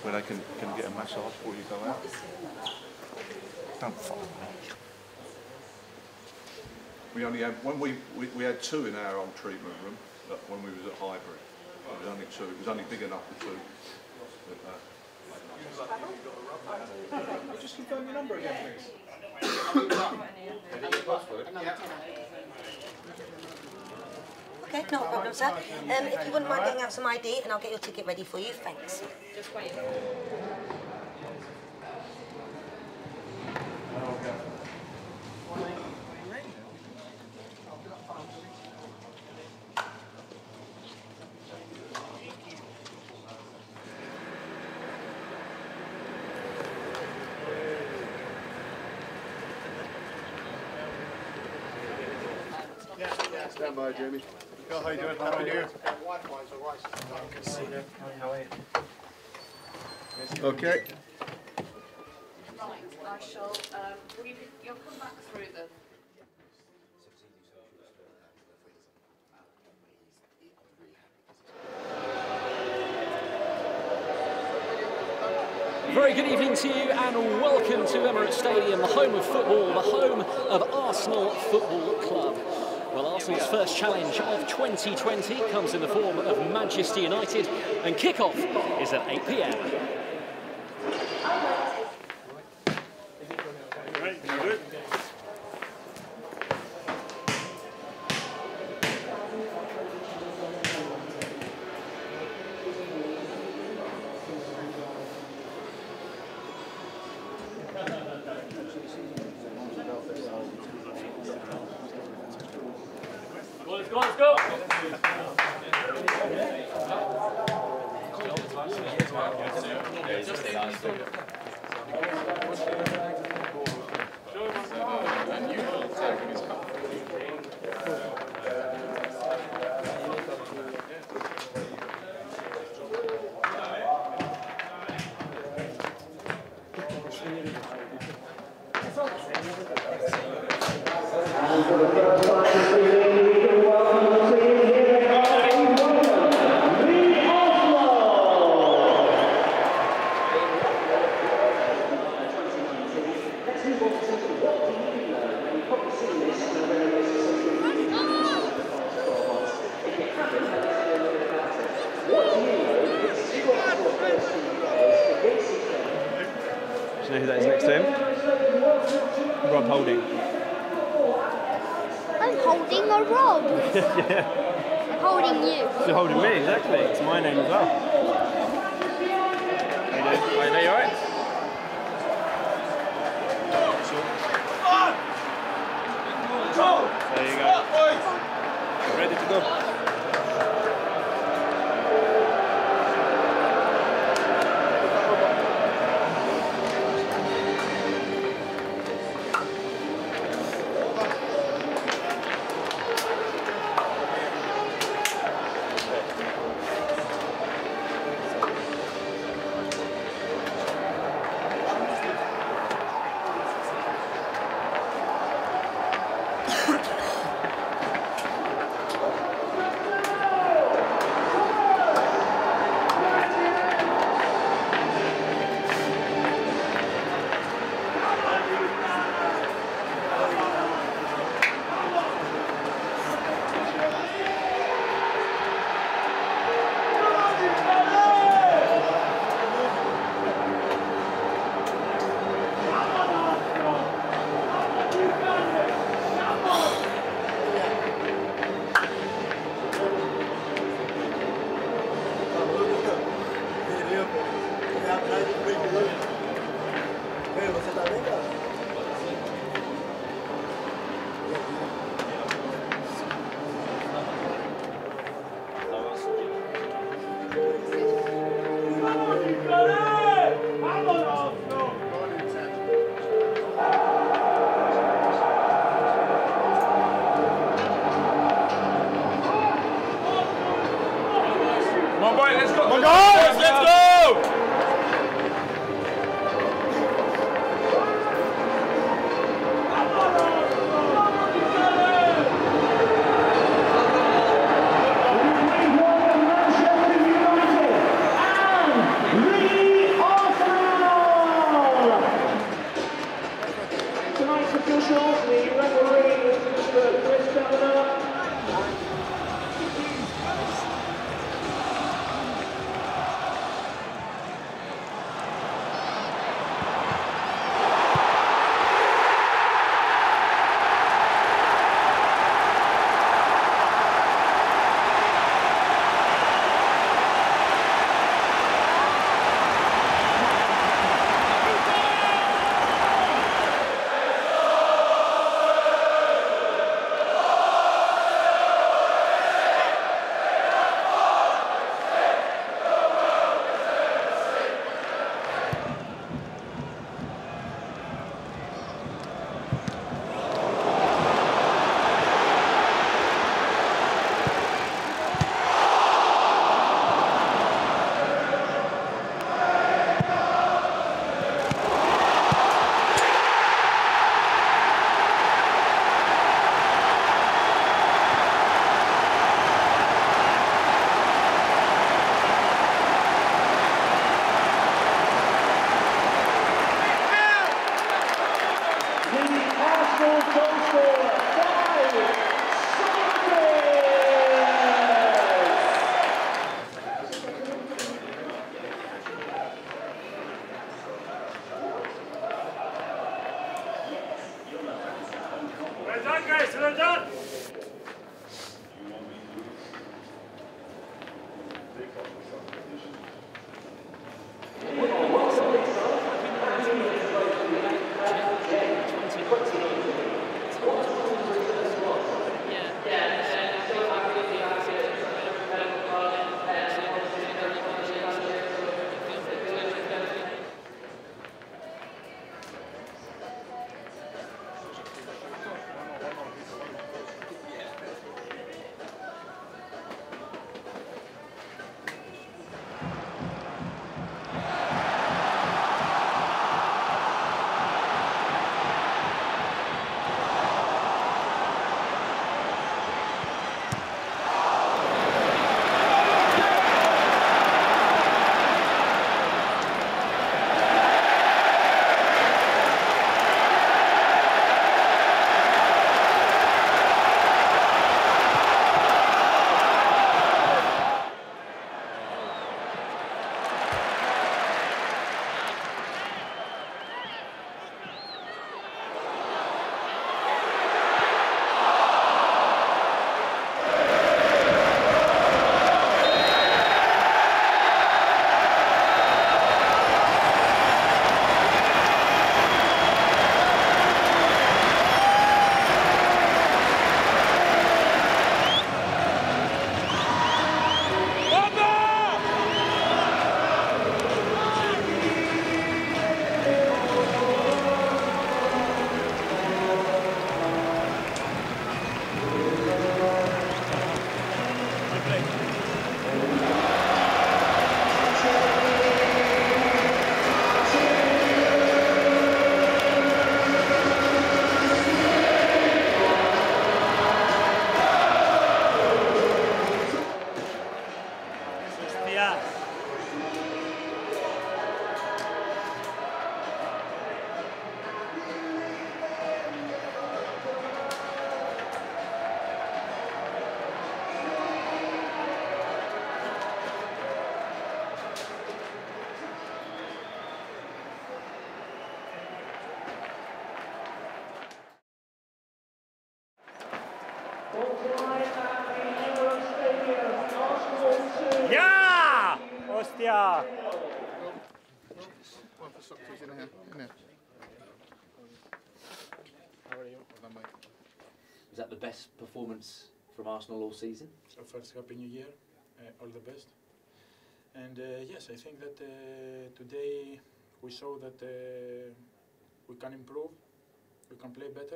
where they can get a massage before you go out. Don't follow me. We only had we had 2 in our old treatment room when we was at Highbury. It was only 2. It was only big enough for 2. But, just confirm your number again, please. Okay, not a problem, sir. If you wouldn't mind getting out some ID, and I'll get your ticket ready for you. Thanks. Just wait. Stand by, Jamie. How are you doing? Happy New Year. Okay. Right, I shall. You'll come back through the. Very good evening to you and welcome to Emirates Stadium, the home of football, the home of Arsenal Football Club. Well, Arsenal's first challenge of 2020 comes in the form of Manchester United, and kick-off is at 8 p.m. Let's go! Do you know who that is next to him? Rob Holding. I'm holding a rod. Yeah. I'm holding you. You're holding me, exactly. It's my name as well. How you doing? Are you alright? There you go. Ready to go. Yeah! Hostia! One for Socrates in here. How are you? Well done, mate. Was that the best performance from Arsenal all season? So first, Happy New Year. All the best. And yes, I think that today we saw that we can improve, we can play better.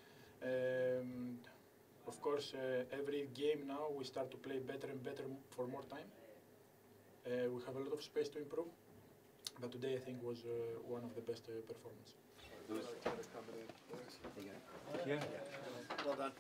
Of course, every game now we start to play better and better for more time. We have a lot of space to improve, but today I think was one of the best performances. Well done.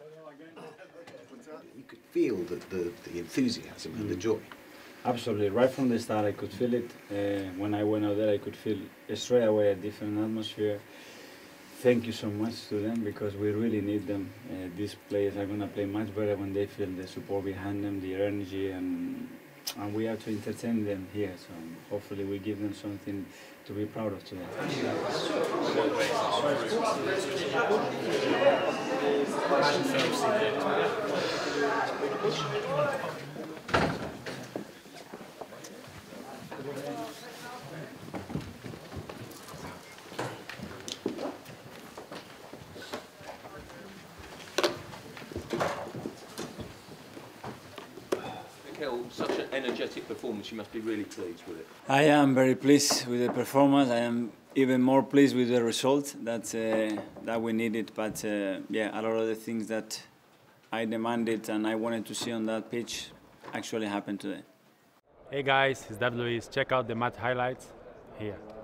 You could feel the enthusiasm and the joy. Absolutely, right from the start I could feel it. When I went out there I could feel straight away a different atmosphere. Thank you so much to them because we really need them. These players are going to play much better when they feel the support behind them, the energy, and we have to entertain them here. So hopefully we give them something to be proud of today. Mikel, such an energetic performance, you must be really pleased with it. I am very pleased with the performance. I am even more pleased with the result that we needed. But yeah, a lot of the things that I demanded and I wanted to see on that pitch actually happened today. Hey guys, it's David Luiz. Check out the match highlights here.